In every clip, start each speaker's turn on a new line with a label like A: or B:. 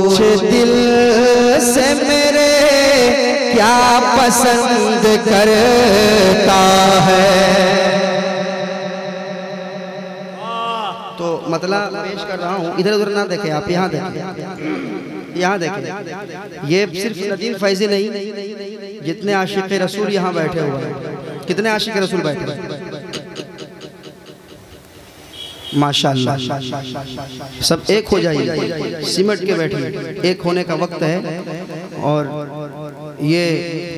A: पूछ दिल से मेरे क्या पसंद करता है। तो मतलब पेश कर रहा हूँ, इधर उधर ना देखें आप, यहाँ देखें, यहाँ देखें। ये सिर्फ नदीम फैजी नहीं, जितने आशिक रसूल यहाँ बैठे हुए हैं, कितने आशिक रसूल बैठे हैं माशाअल्लाह, सब एक हो जाइए, सिमट के बैठिए, एक होने का वक्त है और ये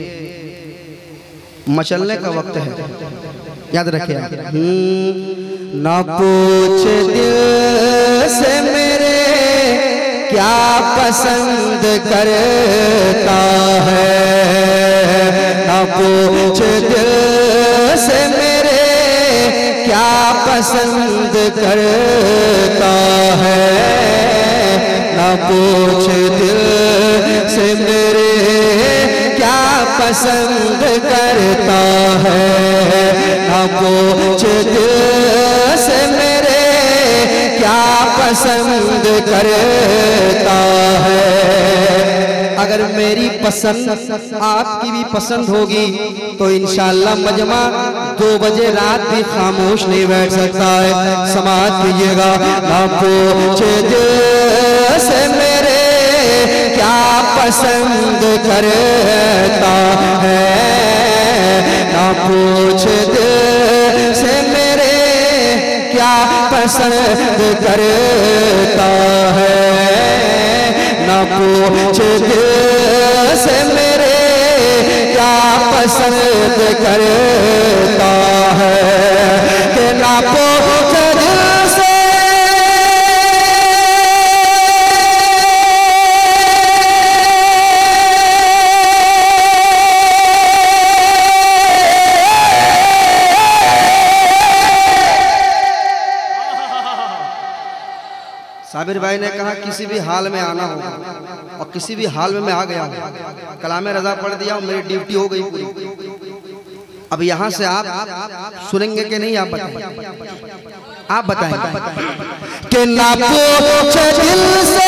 A: मचलने का वक्त है, याद रखिए। ना पूछ दिल से मेरे क्या पसंद करता है, ना पूछ दिल से मेरे क्या पसंद करता है, ना पूछ दिल से मेरे क्या पसंद करता है, ना पूछ दिल से मेरे क्या पसंद करता है। अगर मेरी पसंद आपकी भी पसंद होगी तो इंशाअल्लाह मजमा 2 बजे रात भी खामोश नहीं बैठ सकता है। समाअत कीजिएगा। ना पूछ दिल से मेरे क्या पसंद करता है, ना पूछ दिल से मेरे क्या पसंद करता है, ना पूछ दिल से मेरे क्या पसंद करता है, कि ना पूछ दिल से साबिर भाई ने कहा किसी भी हाल में आना होगा और किसी भी हाल में मैं आ गया हूँ, कलाम रजा पढ़ दिया हूँ, मेरी ड्यूटी हो गई पूरी। अब यहाँ से आप सुनेंगे कि नहीं, आप बताएं, आप बताएं कि ना पूछ दिल से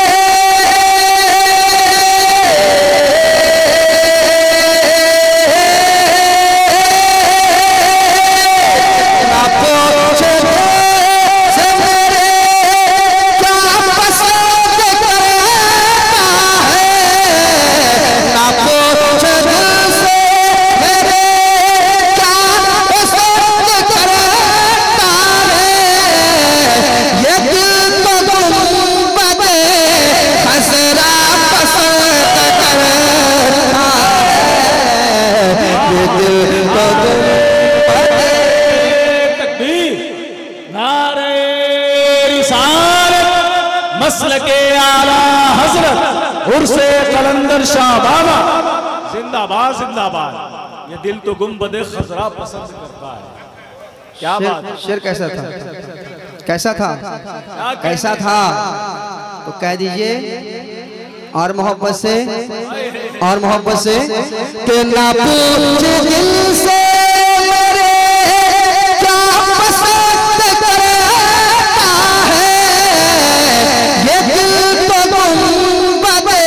B: मसलके आला हजरत उर्से कलंदर शाह बाबा जिंदाबाद जिंदाबाद। ये दिल तो गुंबदे खजरा पसंद करता है। क्या बात।
A: शेर कैसा था, कैसा था, कैसा था, तो कह दीजिए और मोहब्बत से, और मोहब्बत से कि ना पूछ दिल से मेरे क्या पसंद करता है, ये दिल तो गुंबदे,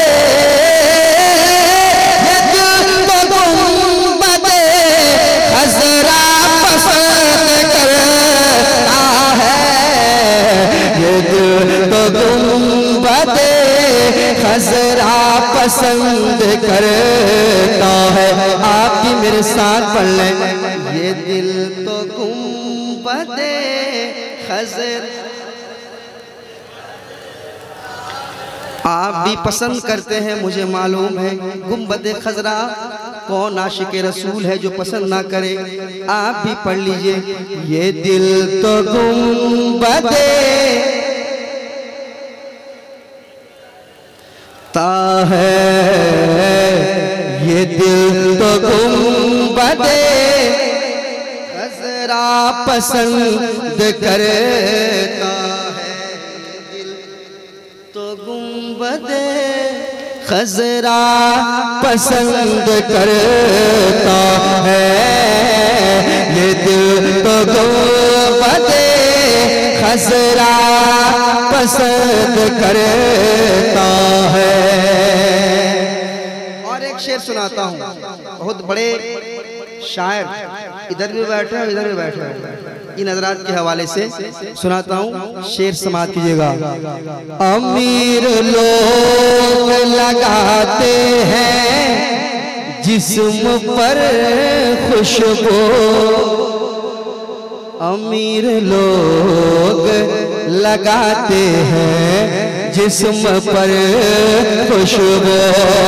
A: ये दिल तो गुंबदे खजरा पसंद करता है, ये दिल तो गुंबदे खजरा पसंद करता है। आप भी मेरे साथ पढ़ लें, ये दिल तो गुंबदे खजरा। आप भी पसंद करते हैं, मुझे मालूम है। गुंबदे खजरा कौन आशिक रसूल है जो पसंद ना करे। आप भी पढ़ लीजिए, ये दिल तो गुंबदे है, ये दिल तो गुंबदे खजरा पसंद करता है, दिल तो गुंबदे खजरा पसंद करता है, ये दिल तो गुंबदे खजरा पसंद करता शेर सुनाता हूँ। बहुत बड़े शायर इधर भी बैठे हैं, इधर भी बैठे हैं। इन हजरात के हवाले से सुनाता हूँ, शेर समाप्त कीजिएगा। अमीर लोग लगाते हैं जिस्म पर खुशबू, अमीर लोग लगाते हैं जिस्म पर खुशबू,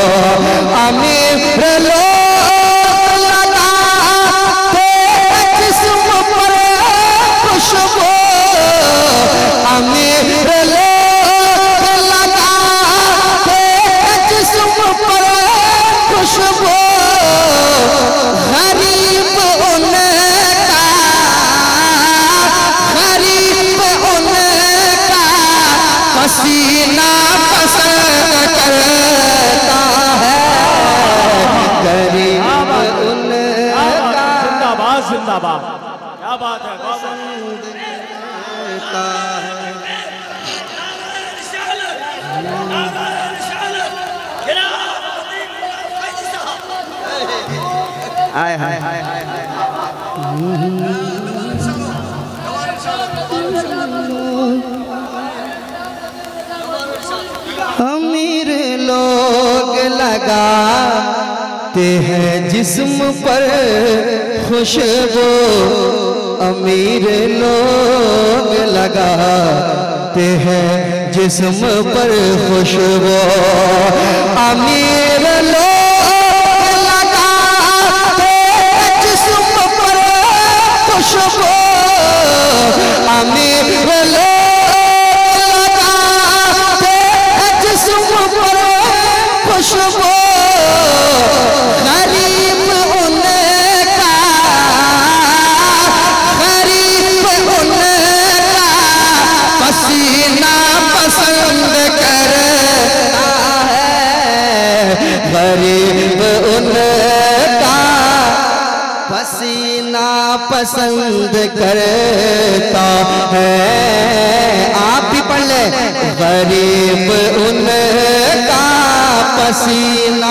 A: अमीर लोग लगाते हैं जिस्म पर खुशबू, अमीर लोग लगाते हैं जिस्म पर खुशबू, गरीब उनका, गरीब उनका पसीना पसंद करता है, गरीब उनका
B: जिंदाबाद जिंदाबाद, क्या बात है,
A: पसंद करता है। हाय हाय हाय हाय अमीर लोग लगाते हैं जिस्म पर खुशबू, अमीर लोग लगाते हैं जिस्म पर खुशबू, अमीर लोग लगाते हैं जिस्म पर खुशबू, अमीर खुशबू, गरीब उनका, गरीब उनका पसीना पसंद करता है, गरीब उनका पसीना पसंद करता है। आप भी पढ़ ले, गरीब उनका पसीना।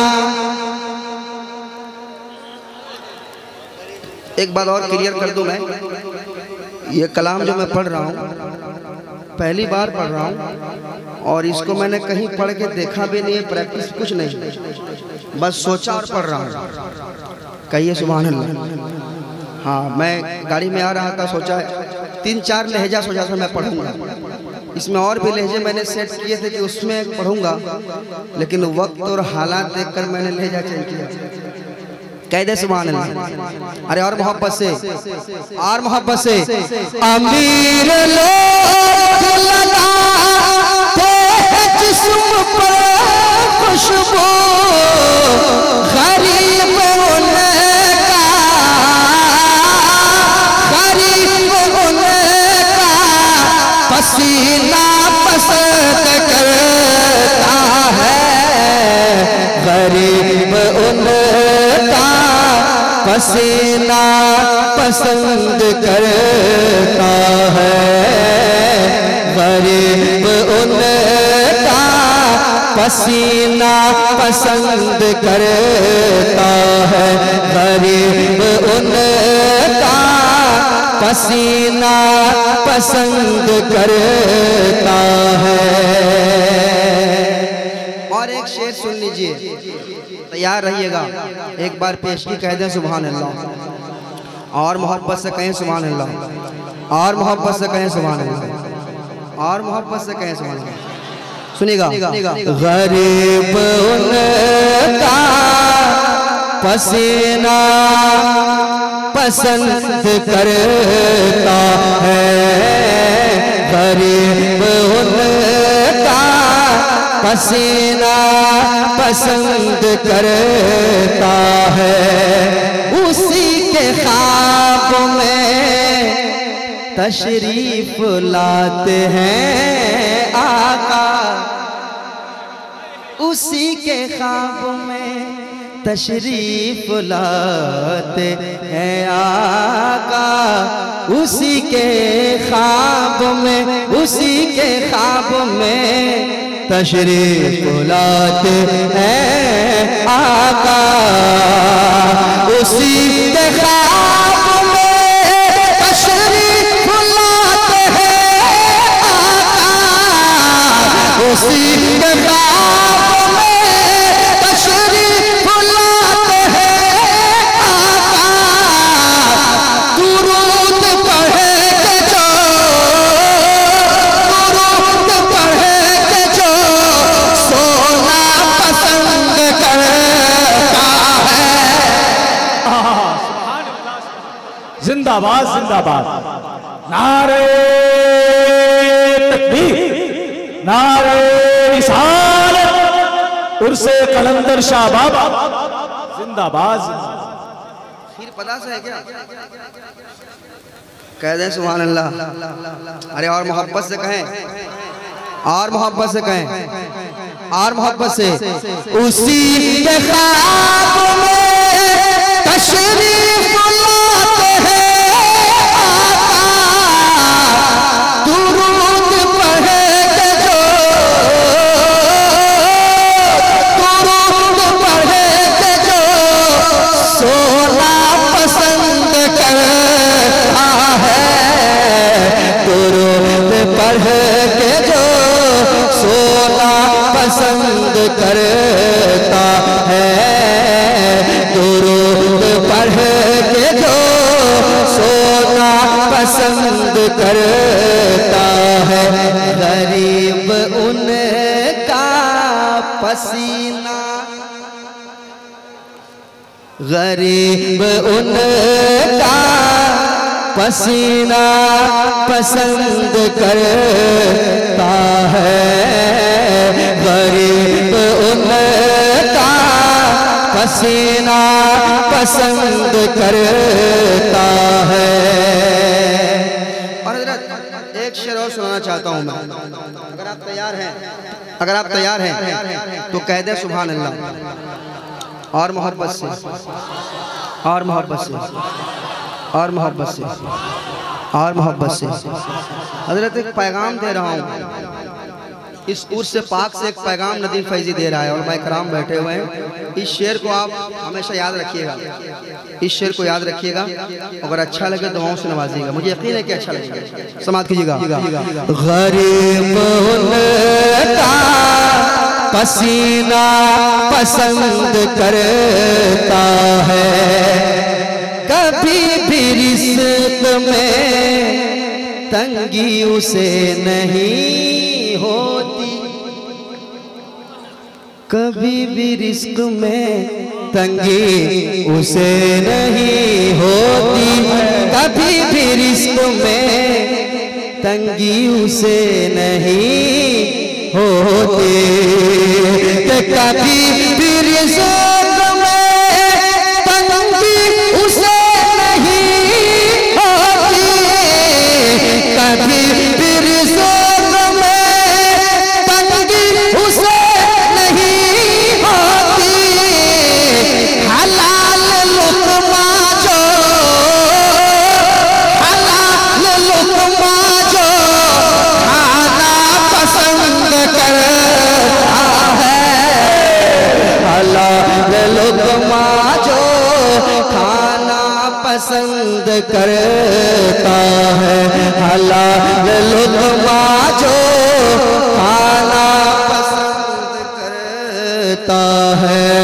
A: एक बात और क्लियर कर दूं, मैं ये कलाम जो मैं पढ़ रहा हूँ पहली बार पढ़ रहा हूँ और इसको मैंने कहीं पढ़ के देखा भी नहीं है, प्रैक्टिस कुछ नहीं, बस सोचा और पढ़ रहा हूँ। कहिए सुभान अल्लाह। हाँ, मैं गाड़ी में आ रहा था, सोचा 3-4 लहजा सोचा था मैं पढ़ूंगा, इसमें और भी लहजे मैंने सेट किए थे कि उसमें पढ़ूंगा, लेकिन वक्त और हालात देखकर मैंने लहजा चेंज किया। कह दे सुभान अल्लाह। अरे और मोहब्बत से, और मोहब्बत से। अमीर लोग लगाते हैं जिस्म पर खुशबू, गरीब उनका, गरीब उनका पसीना पसंद करता है, गरीब उनका पसीना पसंद करता है, गरीब उनका पसीना पसंद करता है, गरीब उनका पसीना पसंद करता है। और एक शेर सुन लीजिए, तैयार रहिएगा। एक बार पेशगी कह दें सुभान अल्लाह, और मोहब्बत से कहें सुभान अल्लाह, और मोहब्बत से कहें सुभान अल्लाह, और मोहब्बत से कहें सुभान अल्लाह। सुनिएगा, गरीब उनका पसीना पसंद करता है, गरीब उनका पसीना पसंद करता है। उसी के ख्वाब में तशरीफ लाते हैं आका, उसी के ख्वाब में तशरीफ लाते हैं आका, उसी के ख्वाब में, उसी के ख्वाब में तशरीफ लाते हैं आका, उसी के ख्वाब में तशरीफ लाते हैं आका, उसी के ख्वाब में तशरीफ लाते हैं आका। दुरूद पढ़े के जो, दुरूद पढ़े के जो सोना पसंद करता है।
B: जिंदाबाद जिंदाबाद, नारे तकबीर, नारे रिसालत, उर्से कलंदर शाह बाबा, जिंदाबाद जिंदाबाद।
A: खीर पता से है क्या? कह दें सुभान अल्लाह। अरे और मोहब्बत से कहें, और मोहब्बत से कहें, और मोहब्बत से। उसी के ख्वाब में तशरीफ लाते हैं आका, दुरूद पढ़े के जो, दुरूद पढ़े के जो सोना पसंद करता है, दुरूद पढ़ के जो सोना पसंद करता है, दुरूद पढ़ के जो सोना पसंद करता है। गरीब उनका पसीना, गरीब उनका पसीना पसंद करता है, गरीब उनका पसीना पसंद करता है। और हज़रत एक शेर और सुनाना चाहता हूँ मैं, अगर आप तैयार हैं, अगर आप तैयार हैं तो कह दे सुभान अल्लाह। और मोहब्बत से, और मोहब्बत से, और मोहब्बत से, और मोहब्बत से। हज़रत एक पैगाम दे रहा हूँ, इस उर्स से पाक से एक पैगाम नदीम फैजी दे रहा है और मैं कराम बैठे हुए हैं। इस शेर को आप हमेशा याद रखिएगा, इस शेर को याद रखिएगा। अगर अच्छा लगे दुआओं से नवाजिएगा, मुझे यकीन है कि अच्छा लगेगा। समाप्त कीजिएगा। गरीब उनका पसीना पसंद करता है, कभी भी रिज़्क़ में तंगी उसे नहीं होती, कभी भी रिज़्क़ में तंगी उसे नहीं होती, कभी भी रिज़्क़ में तंगी उसे नहीं होती, कभी भी रिज़्क़ में तंगी उसे नहीं होती, कभी भी रिज़्क़ में तंगी उसे नहीं होती। हलाल लुक़मा जो, हलाल लुक़मा जो खाना पसंद करता है, हलाल लुक़मा जो खाना पसंद करता है, हलाल लुक़मा जो खाना पसंद करता है,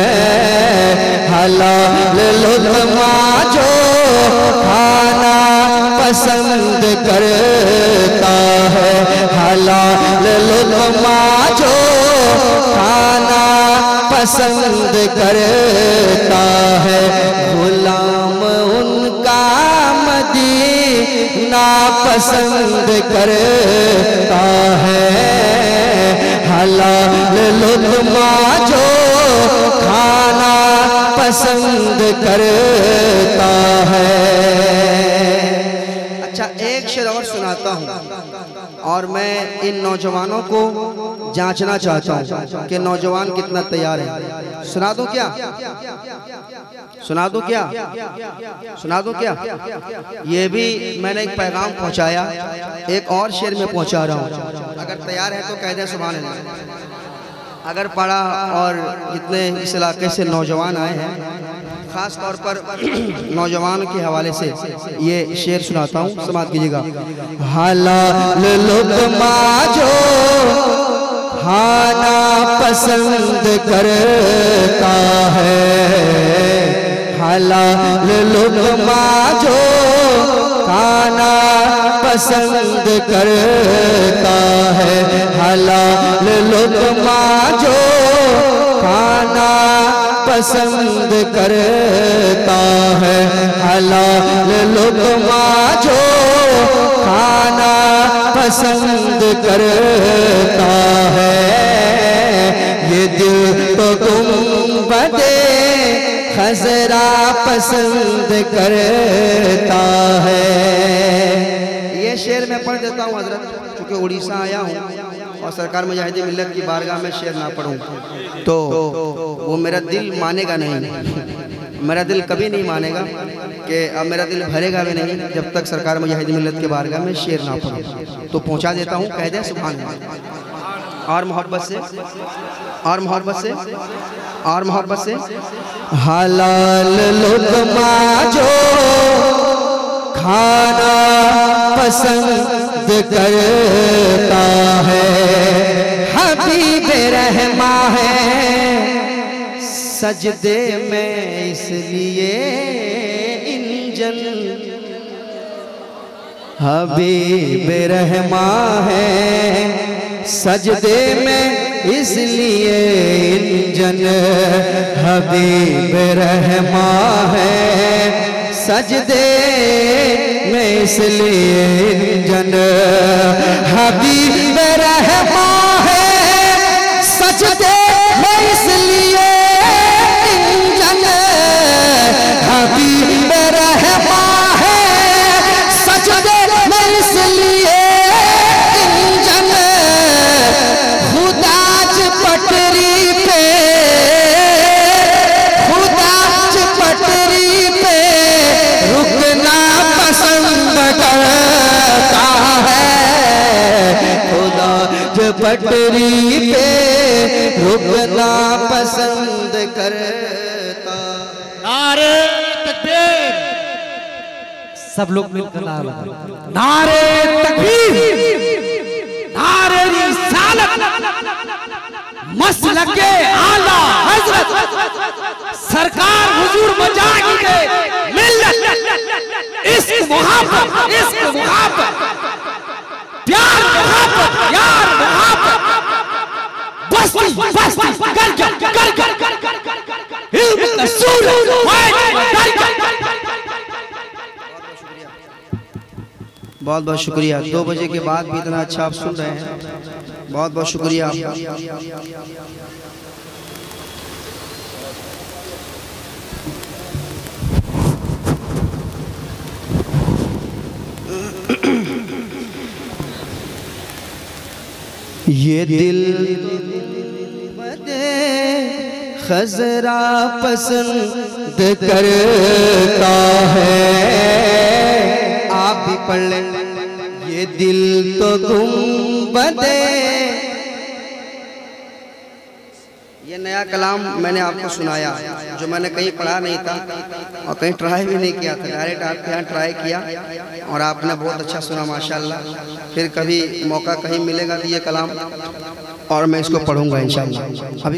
A: हलाल लुक़मा जो खाना पसंद करता है, हलाल लुक़मा जो खाना पसंद करता है। गुलाम उनका मदीना पसंद करता है, हलाल लुक़मा जो खाना पसंद करता है। अच्छा एक शेर और सुनाता हूँ और मैं इन नौजवानों को जांचना चाहता हूँ कि नौजवान कितना तैयार है। सुना दूं क्या? सुना दूं क्या? सुना दूं क्या? ये भी मैंने एक पैगाम पहुंचाया, एक और शेर में पहुंचा रहा हूँ। अगर तैयार है तो कह दे सुभान अल्लाह। अगर पढ़ा और जितने इस इलाके से नौजवान आए हैं, ख़ास तौर पर नौजवान के हवाले से ये शेर सुनाता हूँ, समाप्त कीजिएगा। हलाल लुक़मा जो खाना पसंद करता है, हलाल लुक़मा जो खाना पसंद करता है, हलाल लुक़मा जो खाना पसंद करता है, हलाल लुक़मा जो खाना पसंद करता है। ये दिल तो गुंबदे खज़रा पसंद करता है। ये शेर मैं पढ़ देता हूँ हजरत, चूँकि उड़ीसा आया हूँ और सरकार मुजाहिदीन मिल्लत की बारगाह में शेर ना पढ़ूँ तो वो मेरा दिल मानेगा नहीं, मेरा दिल कभी नहीं मानेगा कि अब मेरा दिल भरेगा भी नहीं जब तक सरकार मुजाहिदीन मिल्लत के बारगाह में शेर ना पढ़ूँ। तो पहुँचा देता हूँ, कह दे सुभान अल्लाह। और मोहब्बत से, और मोहब्बत से, और मोहब्बत से। हलाल लुक़मा जो खाना पसंद करता है, हबीब रहमा है सजदे में इसलिए इंजन, हबीब रहमा है सजदे में इसलिए इंजन, हबीब रहमा है सजदे में इसलिए इंजन, हबीब रहमा है सजदे में इसलिए इंजन, हबीब रहमा है सजदे में इसलिए इंजन, खुदाज पटरी पे, खुदाज पटरी पे रुकना पसंद करता है, खुदाज पटरी पे रुकना पसंद करता।
C: नारे तकबीर, सब लोग मिलकर नारा लगाओ। नारे तकबीर, नारे रिसालत, मसलके आला हजरत सरकार हुजूर मुजाहिदीन मिल्लत, इश्क मोहब्बत, इश्क मोहब्बत, प्यार मोहब्बत, यार मोहब्बत, बस्ती बस्ती कर कर कर कर इल्म का सूरज
A: बहुत बहुत शुक्रिया। 2 बजे के बाद भी इतना अच्छा आप सुन रहे हैं, बहुत बहुत शुक्रिया। ये दिल खज़रा पसंद करता है, आप भी पढ़ लें। ये दिल तो गुंबदे, ये नया कलाम मैंने आपको सुनाया जो मैंने कहीं पढ़ा नहीं था और कहीं ट्राई भी नहीं किया था, डायरेक्ट आपके यहाँ ट्राई किया और आपने बहुत अच्छा सुना माशाल्लाह। फिर कभी मौका कहीं मिलेगा तो ये कलाम और मैं इसको पढ़ूंगा इंशाल्लाह। अभी